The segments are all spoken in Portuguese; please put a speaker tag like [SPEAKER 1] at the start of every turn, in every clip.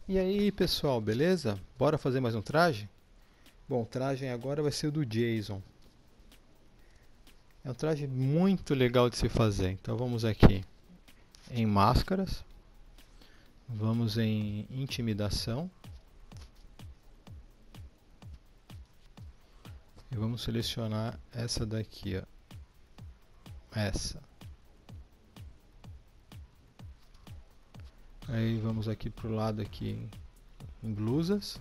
[SPEAKER 1] E aí pessoal, beleza? Bora fazer mais um traje? Bom, o traje agora vai ser o do Jason. É um traje muito legal de se fazer. Então vamos aqui em máscaras, vamos em intimidação e vamos selecionar essa daqui, ó. Essa. Aí vamos aqui pro lado aqui em blusas.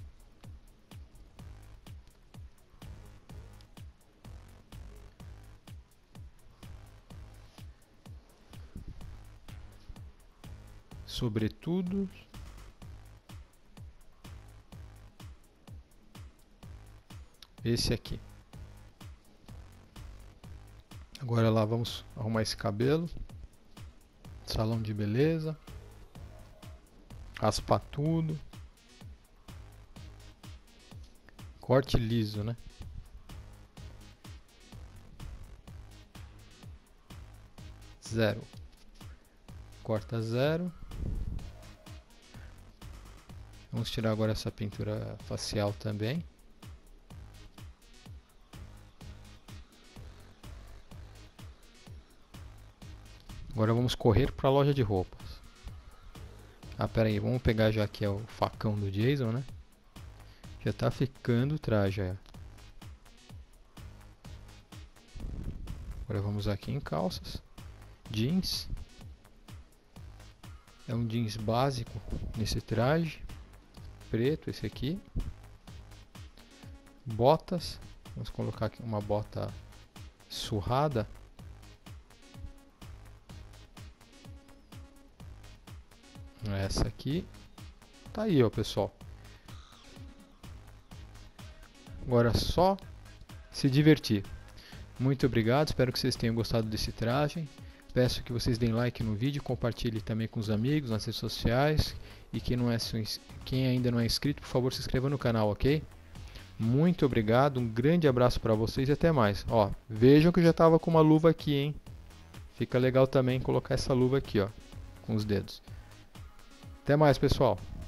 [SPEAKER 1] Sobretudo. Esse aqui. Agora lá vamos arrumar esse cabelo. Salão de beleza. Raspar tudo. Corte liso, né? Zero. Corta zero. Vamos tirar agora essa pintura facial também. Agora vamos correr para a loja de roupas. Ah, pera aí, vamos pegar já que é o facão do Jason, né? Já tá ficando o traje, ó. Agora vamos aqui em calças. Jeans. É um jeans básico nesse traje. Preto, esse aqui. Botas. Vamos colocar aqui uma bota surrada. Essa aqui. Tá aí, ó, pessoal. Agora é só se divertir. Muito obrigado, espero que vocês tenham gostado desse traje. Peço que vocês deem like no vídeo, compartilhem também com os amigos nas redes sociais. E quem ainda não é inscrito, por favor, se inscreva no canal, ok? Muito obrigado, um grande abraço para vocês e até mais. Ó, vejam que eu já estava com uma luva aqui, hein? Fica legal também colocar essa luva aqui, ó, com os dedos. Até mais, pessoal.